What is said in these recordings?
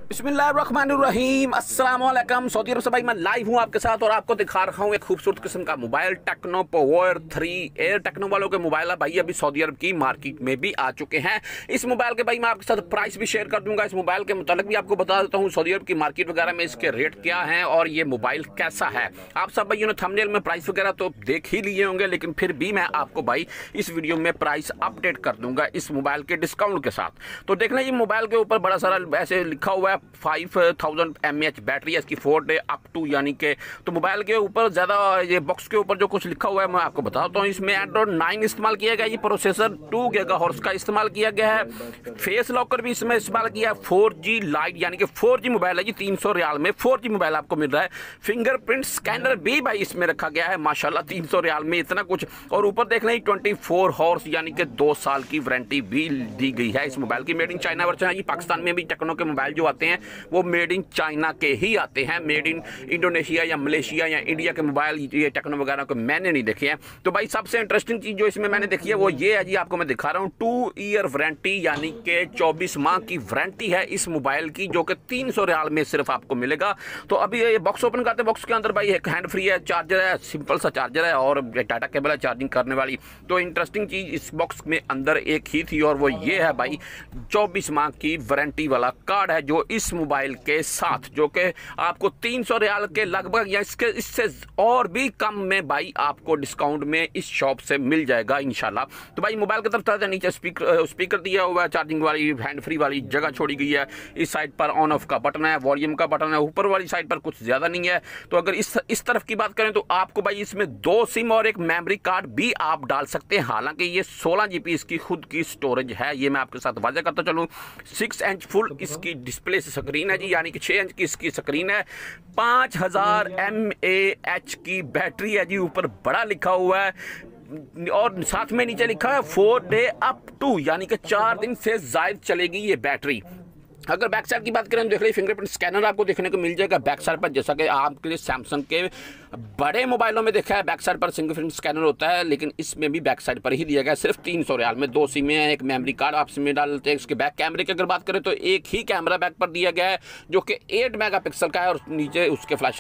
बिस्मिल्लाहिर्रहमानिर्रहीम, अस्सलाम वालेकुम। सऊदी अरब से भाई मैं लाइव हूँ आपके साथ और आपको दिखा रहा हूँ एक खूबसूरत किस्म का mobile Tecno power 3 air. Tecno वालों के मोबाइल है भाई, अभी सऊदी अरब की मार्केट में भी आ चुके हैं। इस मोबाइल के भाई मैं आपके साथ प्राइस भी शेयर कर दूंगा, इस मोबाइल के मुतालिक भी आपको बता देता हूँ सऊदी अरब की मार्केट वगैरह में इसके रेट क्या हैं और ये मोबाइल कैसा है। आप सब भाई थंबनेल में प्राइस वगैरह तो देख ही लिए होंगे, लेकिन फिर भी मैं आपको भाई इस वीडियो में प्राइस अपडेट कर दूंगा इस मोबाइल के डिस्काउंट के साथ। तो देखना ये मोबाइल के ऊपर बड़ा सारा ऐसे लिखा हुआ है 5000 mAh बैटरी है इसकी 4 डे अप टू, यानी कि तो मोबाइल के ऊपर ज़्यादा ये बॉक्स के ऊपर जो कुछ लिखा हुआ है मैं आपको बताता हूँ। इसमें एंड्रॉइड 9 इस्तेमाल किया गया, ये प्रोसेसर 2 गीगाहर्ट्ज़ का इस्तेमाल किया गया है। फेस लॉकर भी इसमें इस्तेमाल किया है। 4G लाइट यानी कि 4G मोबाइल है जी, 300 रियाल में 4G मोबाइल आपको मिल रहा है। फिंगरप्रिंट स्कैनर भी भाई इसमें रखा गया है माशाल्लाह 300 रियाल में, इतना कुछ। और ऊपर देखना ही 24 हॉर्स यानी कि 2 साल की वारंटी भी दी गई है इस मोबाइल की। मेड इन चाइना वर्जन है जी। पाकिस्तान में भी टेक्नो के मोबाइल जो आते हैं वो मेड इन चाइना के ही आते हैं, मेड इन इंडोनेशिया या मलेशिया या इंडिया के मोबाइल ये टेक्नो वगैरह को मैंने नहीं देखे हैं। तो भाई सबसे इंटरेस्टिंग चीज़ जो इसमें मैंने देखी है वो ये है जी, आपको मैं दिखा रहा हूँ 2 ईयर वारंटी यानी कि 24 माह की वारंटी है इस मोबाइल की, जो कि 300 रियाल में सिर्फ आपको मिलेगा। तो अभी ये बॉक्स ओपन करते हैं, बॉक्स के अंदर भाई एक हैंड फ्री है, चार्जर है, सिंपल सा चार्जर है और डाटा केबल है चार्जिंग करने वाली। तो इंटरेस्टिंग चीज़ इस बॉक्स में अंदर एक ही थी और वो ये है भाई 24 माह की वारंटी वाला कार्ड है जो इस मोबाइल के साथ, जो कि आपको 300 रियाल के लगभग या इससे और भी कम में भाई आपको डिस्काउंट में इस शॉप से मिल जाएगा इंशाल्लाह। तो भाई मोबाइल की तरफ तरह नीचे स्पीकर दिया हुआ है, चार्जिंग वाली हैंड फ्री वाली जगह छोड़ी गई है। इस साइड पर ऑन ऑफ का बटन है, वॉल्यूम का बटन है, ऊपर वाली साइड पर कुछ ज़्यादा नहीं है। तो अगर इस तरफ की बात करें तो आपको भाई इसमें 2 सिम और एक मेमोरी कार्ड भी आप डाल सकते हैं। हालांकि ये 16 GB इसकी खुद की स्टोरेज है, ये मैं आपके साथ वाज़ा करता चलूँ। 6 इंच फुल इसकी डिस्प्ले स्क्रीन है जी, यानी कि 6 इंच की इसकी स्क्रीन है। 5000 mAh की बैटरी है जी, ऊपर बड़ा लिखा हुआ है और साथ में नीचे लिखा है 4 डे अप टू, यानी कि 4 दिन से ज़ायद चलेगी ये बैटरी। अगर बैक साइड की बात करें तो देख लीजिए फिंगरप्रिंट स्कैनर आपको देखने को मिल जाएगा बैक साइड पर, जैसा कि आपके लिए सैमसंग के बड़े मोबाइलों में देखा है बैक साइड पर फिंगरप्रिंट स्कैनर होता है, लेकिन इसमें भी बैक साइड पर ही दिया गया सिर्फ 300 रियाल में। 2 सिम है, एक मेमोरी कार्ड आप सिम डालते हैं। इसके बैक कैमरे की अगर बात करें तो एक ही कैमरा बैक पर दिया गया है जो कि 8 मेगापिक्सल का है और नीचे उसके फ्लैश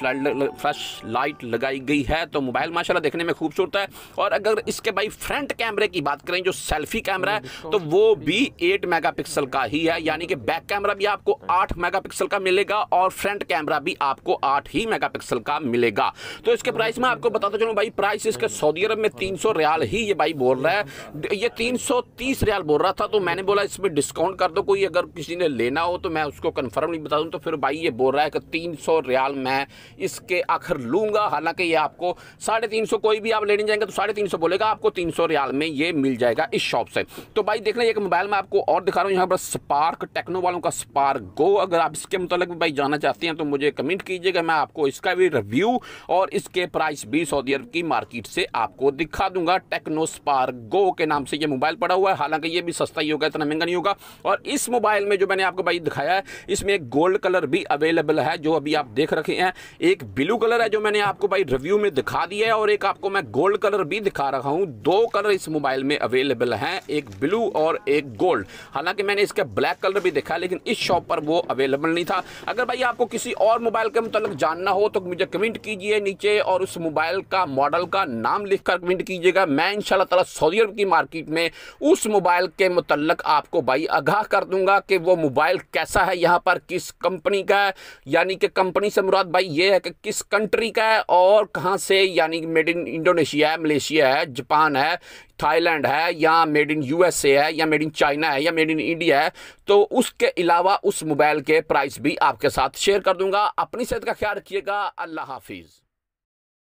लाइट लगाई गई है। तो मोबाइल माशाल्लाह देखने में खूबसूरत है। और अगर इसके भाई फ्रंट कैमरे की बात करें जो सेल्फी कैमरा है तो वो भी 8 मेगापिक्सल का ही है, यानी कि बैक कैमरा भी आपको 8 मेगापिक्सल का मिलेगा और फ्रंट कैमरा भी आपको 8 ही मेगापिक्सल का मिलेगा। तो इसके प्राइस में आपको बताता चलूं भाई, प्राइस इसके सऊदी अरब में 300 रियाल ही ये भाई बोल रहा है। ये 330 रियाल बोल रहा था, तो मैंने बोला इसमें डिस्काउंट कर दो, कोई अगर किसी ने लेना हो तो मैं उसको कंफर्म नहीं बता दूं। तो फिर भाई ये बोल रहा है कि 300 रियाल मैं इसके आखिर लूँगा। हालांकि ये आपको 350 कोई भी आप लेने जाएंगे तो 350 बोलेगा, आपको 300 रियाल में ये मिल जाएगा इस शॉप से। तो भाई देखना एक मोबाइल में आपको और दिखा रहा हूँ यहाँ पर स्पार्क, टेक्नो वालों का स्पार्क गो। अगर आप इसके मुतालिक भी भाई जाना चाहते हैं तो मुझे कमेंट कीजिएगा, मैं आपको इसका भी रिव्यू और इसके प्राइस भी सऊदी अरब की मार्केट से आपको दिखा दूंगा। टेक्नो स्पार्क गो के नाम से ये मोबाइल पड़ा हुआ है, हालांकि ये भी सस्ता ही होगा, इतना महंगा नहीं होगा। और इस मोबाइल में जो मैंने आपको भाई दिखाया है इसमें एक गोल्ड कलर भी अवेलेबल है जो अभी आप देख रखे हैं, एक ब्लू कलर है जो मैंने आपको भाई रिव्यू में दिखा दिया है और एक आपको मैं गोल्ड कलर भी दिखा रहा हूँ। 2 कलर इस मोबाइल में अवेलेबल हैं, एक ब्लू और एक गोल्ड। हालांकि मैंने इसका ब्लैक कलर भी देखा लेकिन इस शॉप पर वो अवेलेबल नहीं था। अगर भाई आपको किसी और मोबाइल के मुतालिक जानना हो तो मुझे कमेंट कीजिए नीचे और उस मोबाइल का मॉडल का नाम लिखकर कमेंट कीजिएगा। मैं इंशाल्लाह ताला सऊदी अरब की मार्केट में उस मोबाइल के मुतालिक आपको भाई आगाह कर दूंगा कि वो मोबाइल कैसा है, यहाँ पर किस कंपनी का है, यानी कि कंपनी से मुराद भाई ये है कि किस कंट्री का है और कहाँ से, यानी मेड इन इंडोनेशिया है, मलेशिया है, जापान है, थाईलैंड है, या मेड इन USA है, या मेड इन चाइना है, या मेड इन इंडिया है। तो उसके अलावा उस मोबाइल के प्राइस भी आपके साथ शेयर कर दूंगा। अपनी सेहत का ख्याल रखिएगा। अल्लाह हाफिज़।